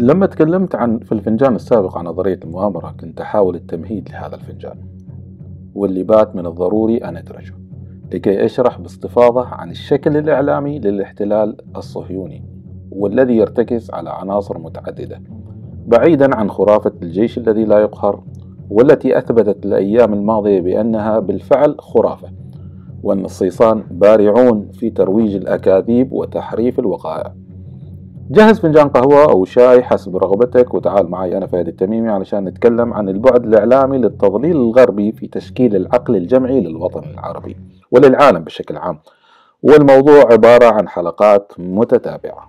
لما تكلمت في الفنجان السابق عن نظرية المؤامرة، كنت أحاول التمهيد لهذا الفنجان، واللي بات من الضروري أن أدرجه لكي أشرح باستفاضة عن الشكل الإعلامي للاحتلال الصهيوني، والذي يرتكز على عناصر متعددة بعيدا عن خرافة الجيش الذي لا يقهر، والتي أثبتت الأيام الماضية بأنها بالفعل خرافة، وأن الصيصان بارعون في ترويج الأكاذيب وتحريف الوقائع. جهز فنجان قهوة أو شاي حسب رغبتك، وتعال معي أنا فهد التميمي علشان نتكلم عن البعد الإعلامي للتضليل الغربي في تشكيل العقل الجمعي للوطن العربي وللعالم بشكل عام، والموضوع عبارة عن حلقات متتابعة.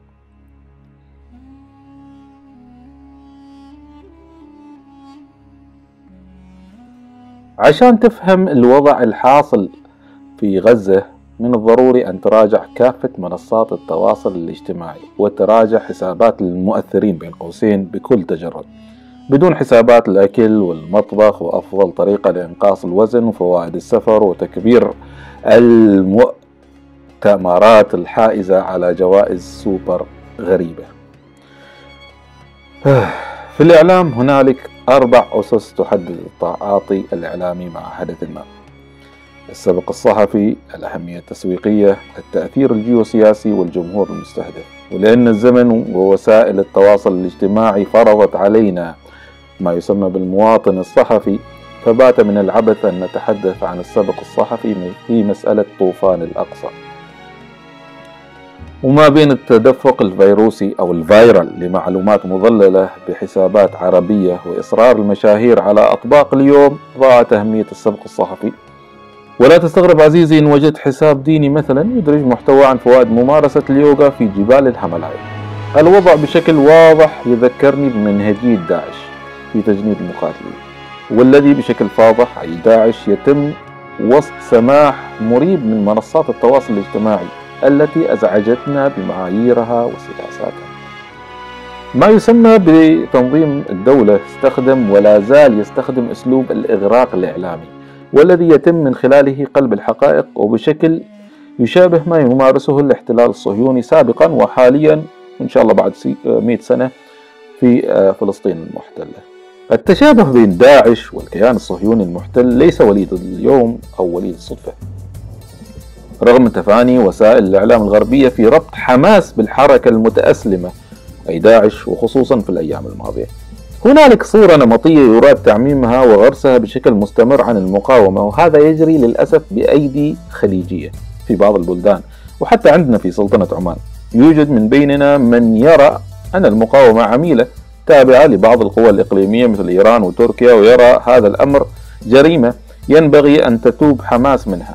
عشان تفهم الوضع الحاصل في غزة، من الضروري أن تراجع كافة منصات التواصل الاجتماعي وتراجع حسابات المؤثرين بين قوسين بكل تجرد، بدون حسابات الأكل والمطبخ وأفضل طريقة لإنقاص الوزن وفوائد السفر وتكبير المؤتمرات الحائزة على جوائز سوبر غريبة. في الإعلام هنالك 4 أسس تحدد التعاطي الإعلامي مع حدث ما: السبق الصحفي، الأهمية التسويقية، التأثير الجيوسياسي، والجمهور المستهدف. ولأن الزمن ووسائل التواصل الاجتماعي فرضت علينا ما يسمى بالمواطن الصحفي، فبات من العبث أن نتحدث عن السبق الصحفي في مسألة طوفان الأقصى، وما بين التدفق الفيروسي أو الفايرال لمعلومات مضللة بحسابات عربية وإصرار المشاهير على أطباق اليوم، ضاعت أهمية السبق الصحفي. ولا تستغرب عزيزي إن وجدت حساب ديني مثلا يدرج محتوى عن فوائد ممارسة اليوغا في جبال الهيمالايا. الوضع بشكل واضح يذكرني بمنهجية داعش في تجنيد المقاتلين، والذي بشكل فاضح أي داعش يتم وسط سماح مريب من منصات التواصل الاجتماعي التي أزعجتنا بمعاييرها وسياساتها. ما يسمى بتنظيم الدولة استخدم ولا زال يستخدم أسلوب الإغراق الإعلامي، والذي يتم من خلاله قلب الحقائق، وبشكل يشابه ما يمارسه الاحتلال الصهيوني سابقا وحاليا إن شاء الله بعد 100 سنة في فلسطين المحتلة. التشابه بين داعش والكيان الصهيوني المحتل ليس وليد اليوم أو وليد الصدفة، رغم تفاني وسائل الإعلام الغربية في ربط حماس بالحركة المتأسلمة أي داعش، وخصوصا في الأيام الماضية. هنالك صورة نمطية يراد تعميمها وغرسها بشكل مستمر عن المقاومة، وهذا يجري للأسف بأيدي خليجية في بعض البلدان، وحتى عندنا في سلطنة عمان يوجد من بيننا من يرى أن المقاومة عميلة تابعة لبعض القوى الإقليمية مثل إيران وتركيا، ويرى هذا الأمر جريمة ينبغي أن تتوب حماس منها.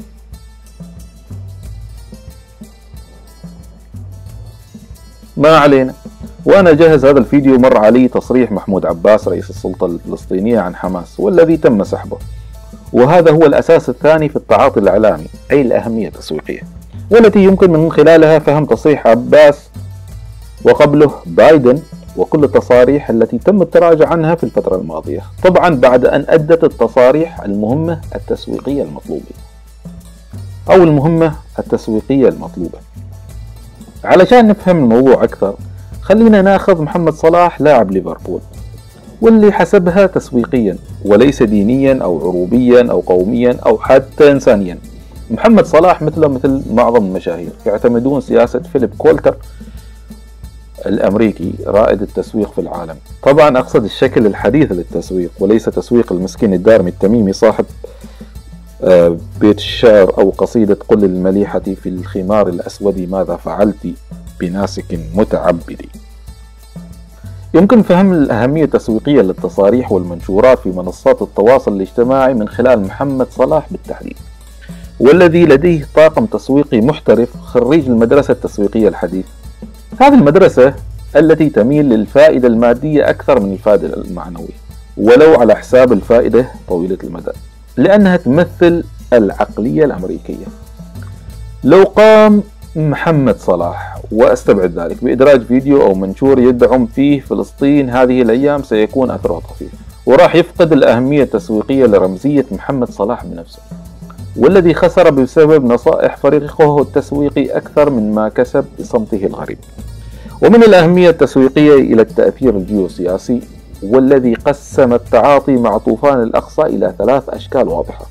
ما علينا. وأنا جهز هذا الفيديو مر علي تصريح محمود عباس رئيس السلطة الفلسطينية عن حماس، والذي تم سحبه، وهذا هو الأساس الثاني في التعاطي الإعلامي أي الأهمية التسويقية، والتي يمكن من خلالها فهم تصريح عباس وقبله بايدن وكل التصاريح التي تم التراجع عنها في الفترة الماضية، طبعا بعد أن أدت التصاريح المهمة التسويقية المطلوبة أو المهمة التسويقية المطلوبة. علشان نفهم الموضوع أكثر، خلينا ناخذ محمد صلاح لاعب ليفربول، واللي حسبها تسويقيا وليس دينيا أو عروبيا أو قوميا أو حتى إنسانيا. محمد صلاح مثل معظم المشاهير يعتمدون سياسة فيليب كولتر الأمريكي رائد التسويق في العالم. طبعا أقصد الشكل الحديث للتسويق، وليس تسويق المسكين الدارمي التميمي صاحب بيت الشعر أو قصيدة قل للمليحة في الخمار الأسود ماذا فعلت بناسك متعبدي. يمكن فهم الأهمية التسويقية للتصاريح والمنشورات في منصات التواصل الاجتماعي من خلال محمد صلاح بالتحديد، والذي لديه طاقم تسويقي محترف خريج المدرسة التسويقية الحديث. هذه المدرسة التي تميل للفائدة المادية أكثر من الفائدة المعنوية، ولو على حساب الفائدة طويلة المدى، لأنها تمثل العقلية الأمريكية. لو قام محمد صلاح، وأستبعد ذلك، بإدراج فيديو أو منشور يدعم فيه فلسطين هذه الأيام، سيكون أثره طفيف، وراح يفقد الأهمية التسويقية لرمزية محمد صلاح بنفسه، والذي خسر بسبب نصائح فريقه التسويقي أكثر من ما كسب بصمته الغريب. ومن الأهمية التسويقية إلى التأثير الجيوسياسي، والذي قسم التعاطي مع طوفان الأقصى إلى 3 أشكال واضحة.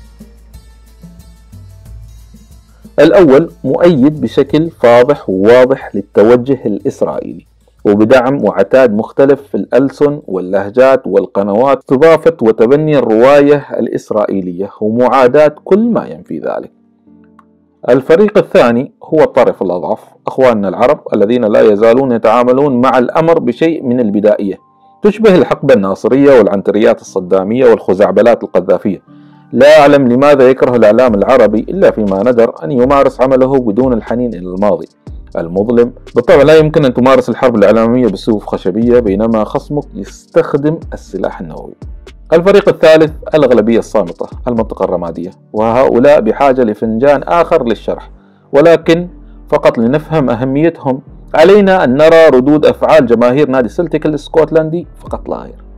الأول مؤيد بشكل فاضح وواضح للتوجه الإسرائيلي، وبدعم وعتاد مختلف في الألسن واللهجات والقنوات، استضافة وتبني الرواية الإسرائيلية ومعاداة كل ما ينفي ذلك. الفريق الثاني هو الطرف الأضعف، أخواننا العرب الذين لا يزالون يتعاملون مع الأمر بشيء من البدائية، تشبه الحقبة الناصرية والعنتريات الصدامية والخزعبلات القذافية. لا أعلم لماذا يكره الإعلام العربي إلا فيما ندر أن يمارس عمله بدون الحنين إلى الماضي المظلم. بالطبع لا يمكن أن تمارس الحرب الإعلامية بسيوف خشبية بينما خصمك يستخدم السلاح النووي. الفريق الثالث الأغلبية الصامتة، المنطقة الرمادية، وهؤلاء بحاجة لفنجان آخر للشرح، ولكن فقط لنفهم أهميتهم علينا أن نرى ردود أفعال جماهير نادي سلتيك الاسكتلندي فقط لا غير.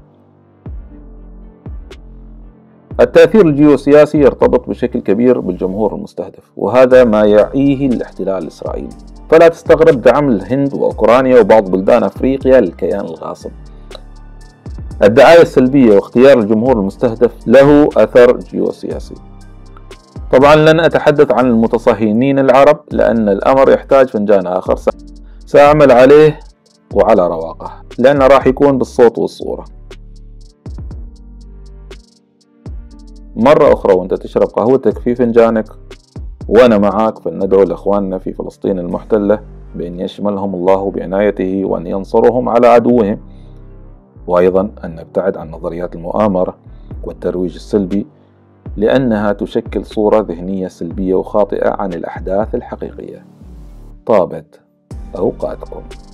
التأثير الجيوسياسي يرتبط بشكل كبير بالجمهور المستهدف، وهذا ما يعيه الاحتلال الإسرائيلي، فلا تستغرب دعم الهند وأوكرانيا وبعض بلدان أفريقيا للكيان الغاصب. الدعاية السلبية واختيار الجمهور المستهدف له أثر جيوسياسي. طبعا لن أتحدث عن المتصهينين العرب لأن الأمر يحتاج فنجان آخر سأعمل عليه وعلى رواقه، لأنه راح يكون بالصوت والصورة. مرة أخرى وأنت تشرب قهوتك في فنجانك وأنا معاك، فلندعو لإخواننا في فلسطين المحتلة بأن يشملهم الله بعنايته وأن ينصرهم على عدوهم، وأيضا أن نبتعد عن نظريات المؤامرة والترويج السلبي لأنها تشكل صورة ذهنية سلبية وخاطئة عن الأحداث الحقيقية. طابت أوقاتكم.